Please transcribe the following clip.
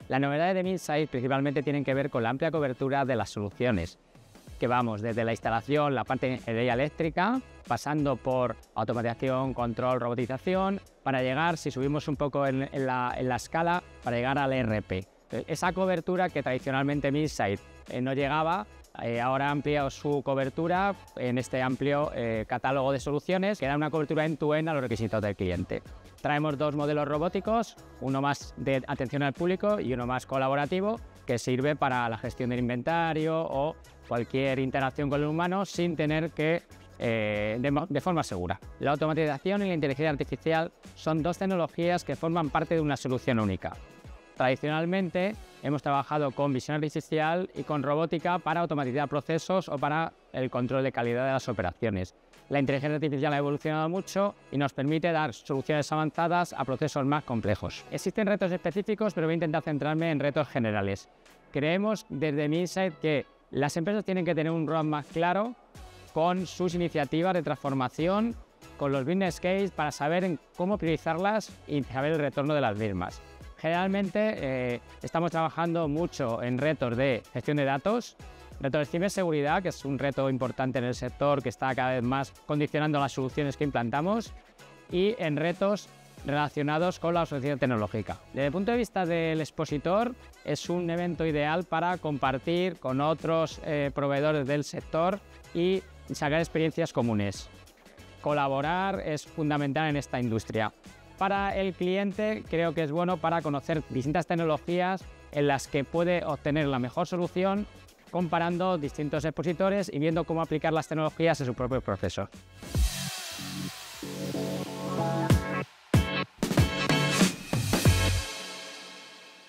Las novedades de Minsait principalmente tienen que ver con la amplia cobertura de las soluciones, que vamos desde la instalación, la parte de ingeniería eléctrica, pasando por automatización, control, robotización, para llegar, si subimos un poco en la escala, para llegar al ERP. Esa cobertura que tradicionalmente Minsait no llegaba, ahora ha ampliado su cobertura en este amplio catálogo de soluciones que da una cobertura end-to-end a los requisitos del cliente. Traemos dos modelos robóticos, uno más de atención al público y uno más colaborativo, que sirve para la gestión del inventario o cualquier interacción con el humano sin tener que de forma segura. La automatización y la inteligencia artificial son dos tecnologías que forman parte de una solución única. Tradicionalmente hemos trabajado con visión artificial y con robótica para automatizar procesos o para el control de calidad de las operaciones. La inteligencia artificial ha evolucionado mucho y nos permite dar soluciones avanzadas a procesos más complejos. Existen retos específicos, pero voy a intentar centrarme en retos generales. Creemos desde Minsait que las empresas tienen que tener un roadmap claro con sus iniciativas de transformación, con los business case para saber cómo priorizarlas y saber el retorno de las mismas. Generalmente estamos trabajando mucho en retos de gestión de datos, retos de ciberseguridad, que es un reto importante en el sector que está cada vez más condicionando las soluciones que implantamos, y en retos relacionados con la asociación tecnológica. Desde el punto de vista del expositor, es un evento ideal para compartir con otros proveedores del sector y sacar experiencias comunes. Colaborar es fundamental en esta industria. Para el cliente creo que es bueno para conocer distintas tecnologías en las que puede obtener la mejor solución comparando distintos expositores y viendo cómo aplicar las tecnologías en su propio proceso.